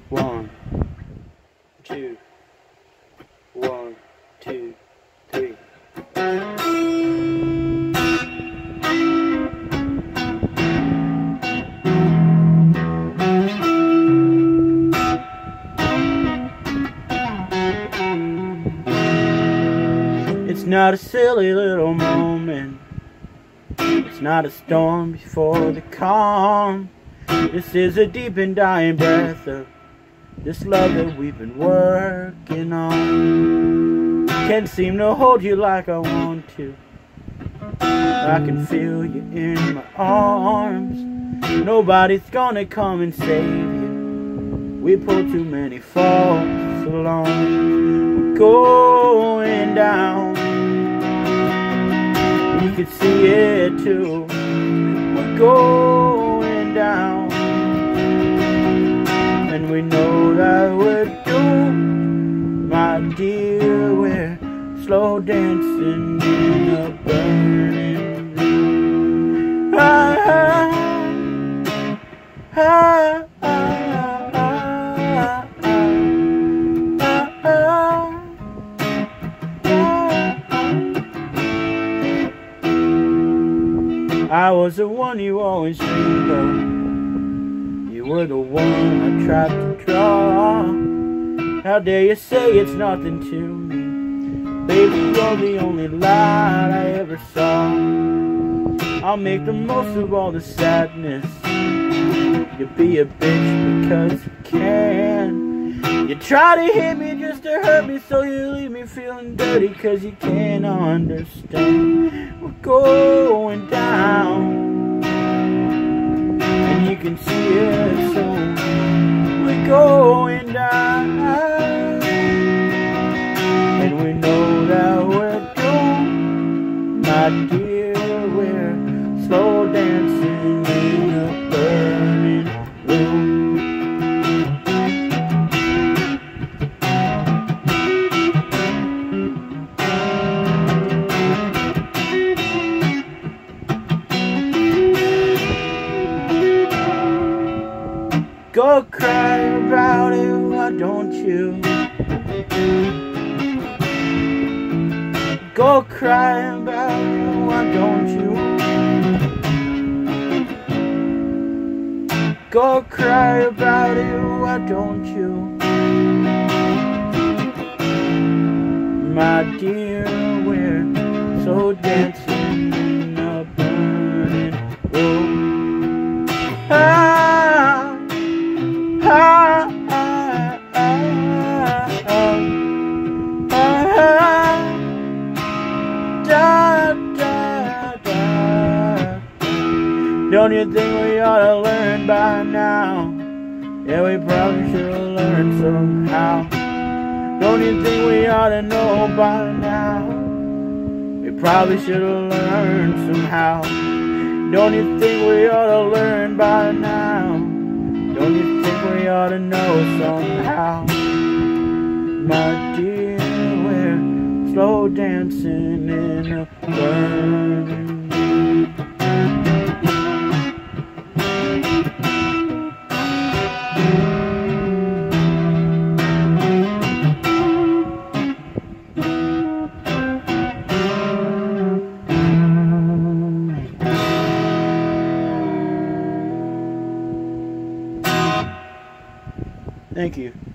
1, 2, 1, 2, 3. It's not a silly little moment. It's not a storm before the calm. This is a deep and dying breath of this love that we've been working on. Can't seem to hold you like I want to. I can feel you in my arms. Nobody's gonna come and save you. We pulled too many false alarms. We're going down. You can see it too. We're going down. And we know that we're doomed, my dear. We're slow dancing in a burning room. I was the one you always dreamed of. You were the one I tried to draw. How dare you say it's nothing to me? Baby, you're the only light I ever saw. I'll make the most of all the sadness. You be a bitch because you can. You try to hit me just to hurt me, so you leave me feeling dirty because you can't understand. We're going down, and you can see it soon. We're going down, and we know that we're doomed, my dear. We're slow dancing in a burning room. Go cry about it, why don't you? Go cry about it, why don't you? Go cry about it, why don't you? My dear, we're so dancing in a burning room. Don't you think we ought to learn by now? Yeah, we probably should have learned somehow. Don't you think we ought to know by now? We probably should have learned somehow. Don't you think we ought to learn by now? Don't you think we ought to know somehow? My dear, we're slow dancing in a burning. Thank you.